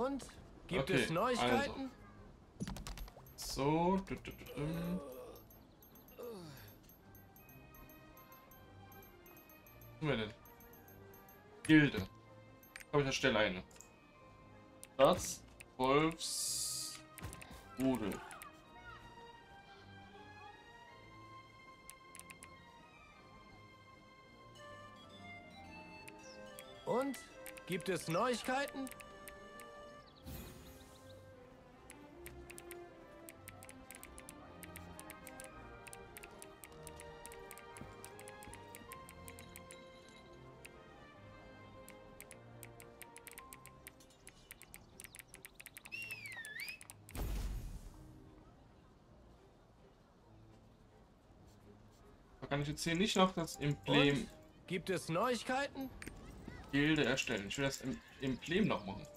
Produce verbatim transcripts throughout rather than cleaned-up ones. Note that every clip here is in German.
Und? Gibt Okay, es Neuigkeiten? Also. So. Du, du, du, du. Was tun wir denn? Gilde. Komm, ich erstelle eine. Das Wolfsrudel. Und? Gibt es Neuigkeiten? Da kann ich jetzt hier nicht noch das Emblem Und? Gibt es Neuigkeiten? Gilde erstellen. Ich will das Em- Emblem noch machen.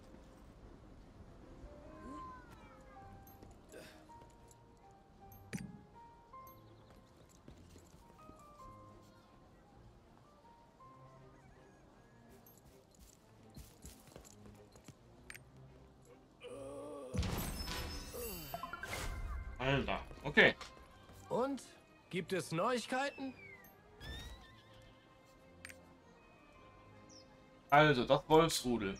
Alter, okay. Und? Gibt es Neuigkeiten? Also, das Wolfsrudel.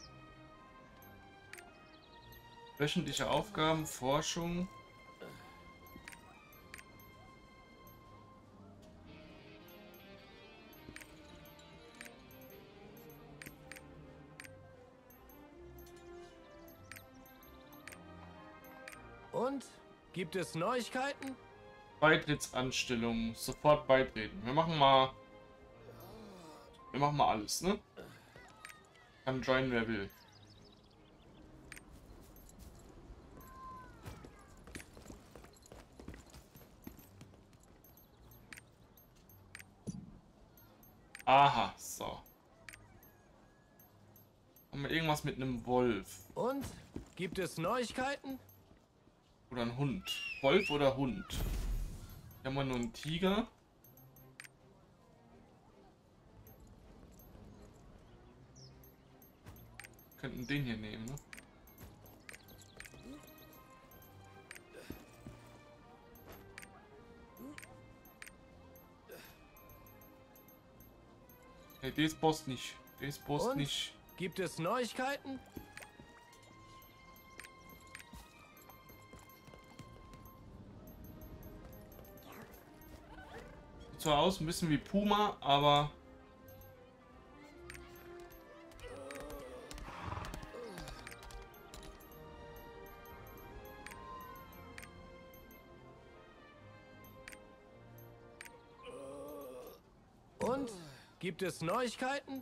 Wöchentliche Aufgaben, Forschung. Und? Gibt es Neuigkeiten? Beitrittsanstellung. Sofort beitreten. Wir machen mal. Wir machen mal alles, ne? Kann joinen, wer will. Aha, so. Haben wir irgendwas mit einem Wolf? Und? Gibt es Neuigkeiten? Oder ein Hund? Wolf oder Hund? Hier haben wir nur einen Tiger. Wir könnten den hier nehmen, ne? Hey, das Boss nicht. Das Boss Und? nicht. Gibt es Neuigkeiten? Sieht zwar aus ein bisschen wie Puma, aber Und? Gibt es Neuigkeiten?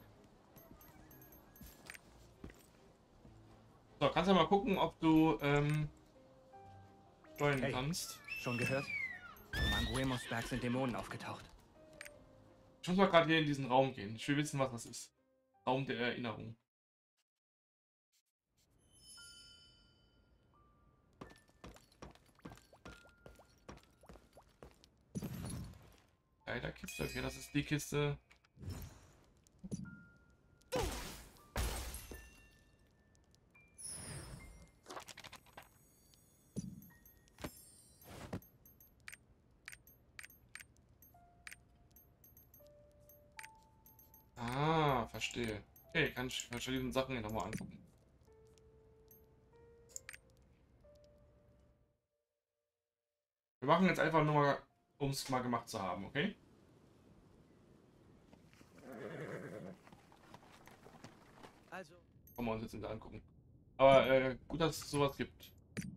so, kannst ja mal gucken, ob du ähm, joinen Hey. kannst. Schon gehört? Am Anguemos Berg sind Dämonen aufgetaucht. Ich muss mal gerade hier in diesen Raum gehen. Ich will wissen, was das ist. Raum der Erinnerung. Kiste, okay, das ist die Kiste. Ah, verstehe. Okay, kann ich verschiedene Sachen hier nochmal angucken. Wir machen jetzt einfach nur mal, um es mal gemacht zu haben, okay? Also. Können wir uns jetzt wieder angucken. Aber äh, gut, dass es sowas gibt.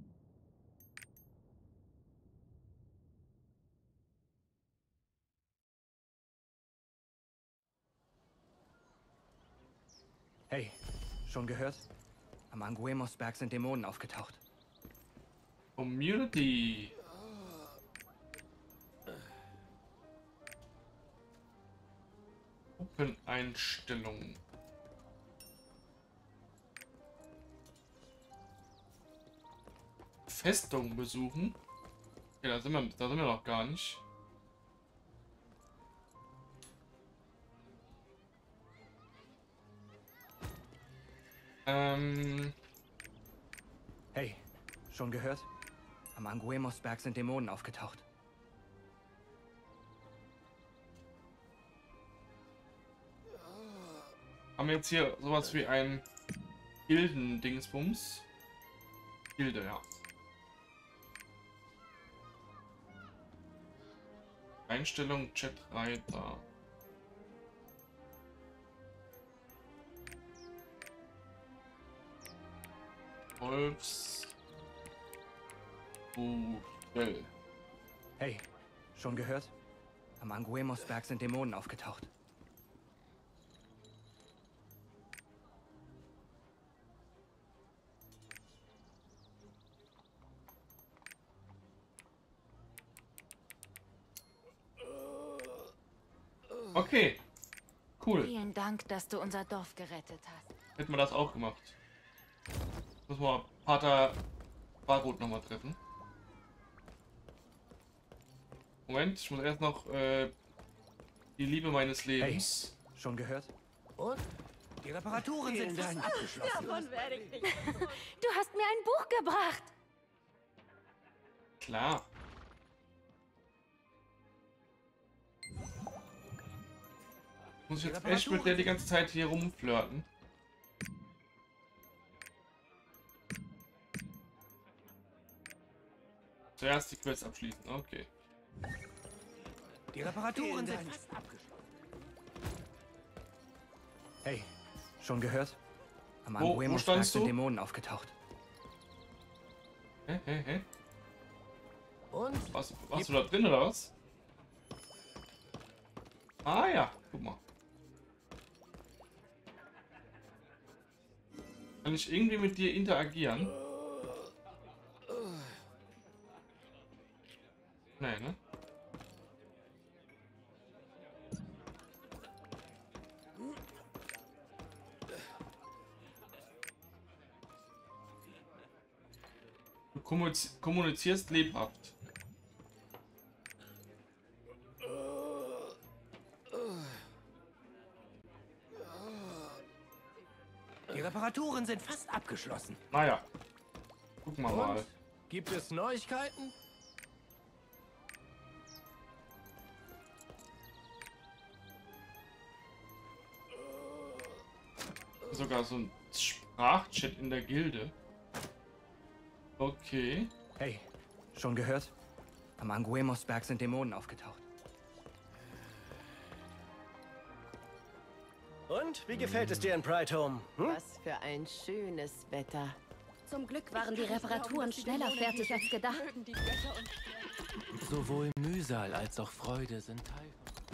Hey, schon gehört? Am Anguemos Berg sind Dämonen aufgetaucht. Community. Gruppeneinstellungen. Festung besuchen. Okay, da sind wir, da sind wir noch gar nicht. Ähm, Hey, schon gehört? Am Anguemos-Berg sind Dämonen aufgetaucht. Haben wir jetzt hier sowas wie ein Gilden-Dingsbums? Gilde, ja. Einstellung, Chatreiter. Wolfs. Bordell. Hey, schon gehört? Am Anguemos-Berg sind Dämonen aufgetaucht. Okay. Cool. Vielen Dank, dass du unser Dorf gerettet hast. Hätten wir das auch gemacht. Müssen wir Pater Bargut nochmal treffen. Moment, ich muss erst noch äh, die Liebe meines Lebens. Hey, schon gehört? Und? Die Reparaturen sind fast abgeschlossen. Davon werde ich nicht. Du hast mir ein Buch gebracht. Klar. Muss ich jetzt echt mit der die ganze Zeit hier rumflirten? Zuerst die Quest abschließen, okay. Die Reparaturen sind fast abgeschlossen. Hey, schon gehört? Am Wo- wo Anguemos-Berg standst sind du? Dämonen aufgetaucht. Hä, hä, hä? Und? Was, warst du da drin oder was? Ah ja, guck mal. Kann ich irgendwie mit dir interagieren? Nee, ne? Du kommuniz- kommunizierst lebhaft. Die Reparaturen sind fast abgeschlossen. Naja. Gucken wir mal. Und? Gibt es Neuigkeiten? Sogar so ein Sprachchat in der Gilde. Okay. Hey, schon gehört? Am Anguemos-Berg sind Dämonen aufgetaucht. Und wie gefällt es dir in Pride-Home? Hm? Was für ein schönes Wetter. Zum Glück waren die Reparaturen schneller fertig als gedacht. Sowohl Mühsal als auch Freude sind Teil.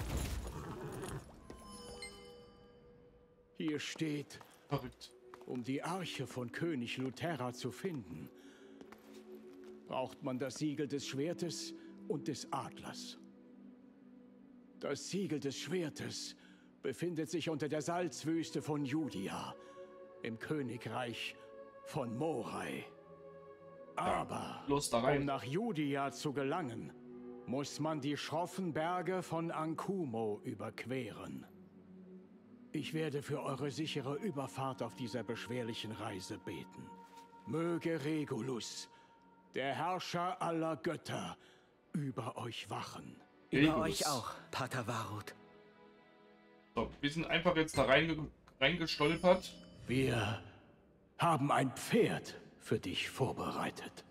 Hier steht, Verrückt. um die Arche von König Luthera zu finden, braucht man das Siegel des Schwertes und des Adlers. Das Siegel des Schwertes befindet sich unter der Salzwüste von Judia, im Königreich von Morai. Aber Los da um rein. nach Judia zu gelangen, muss man die schroffen Berge von Ankumo überqueren. Ich werde für eure sichere Überfahrt auf dieser beschwerlichen Reise beten. Möge Regulus, der Herrscher aller Götter, über euch wachen. Über Regulus. euch auch, Pater Varut. So, wir sind einfach jetzt da reinge reingestolpert. Wir haben ein Pferd für dich vorbereitet.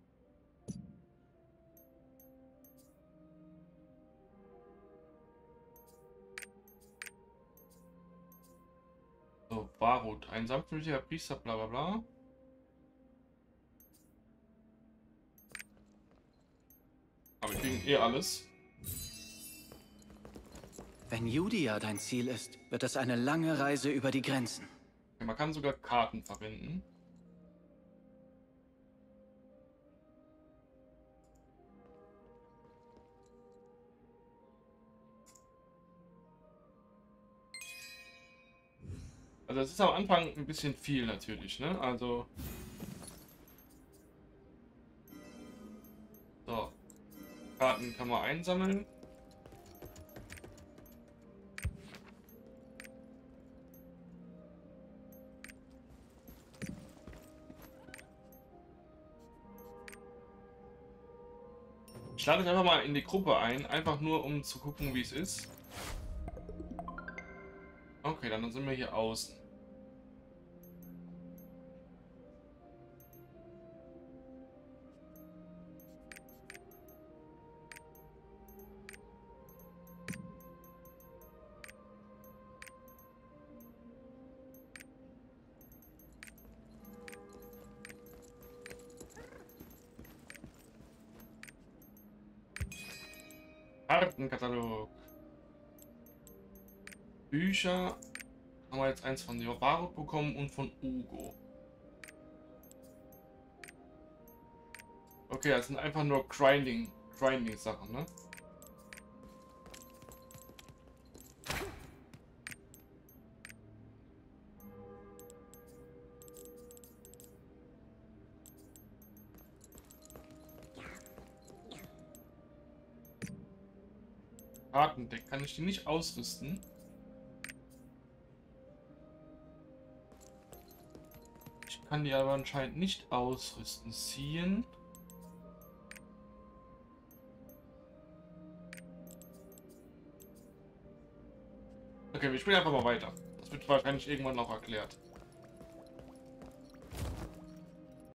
So, Barut, ein sanftmütiger Priester, bla bla bla. Aber wir kriegen eh alles. Wenn Judia dein Ziel ist, wird es eine lange Reise über die Grenzen. Okay, man kann sogar Karten verwenden. Also das ist am Anfang ein bisschen viel natürlich, ne? Also... So. Karten kann man einsammeln. lade es einfach mal in die Gruppe ein, einfach nur um zu gucken, wie es ist. Okay, dann sind wir hier außen. Kartenkatalog. Bücher. Haben wir jetzt eins von Varut bekommen und von Ugo. Okay, das sind einfach nur Grinding, Grinding Sachen, ne? Kartendeck, kann ich die nicht ausrüsten? Ich kann die aber anscheinend nicht ausrüsten. Ziehen. Okay, wir spielen einfach mal weiter. Das wird wahrscheinlich irgendwann noch erklärt.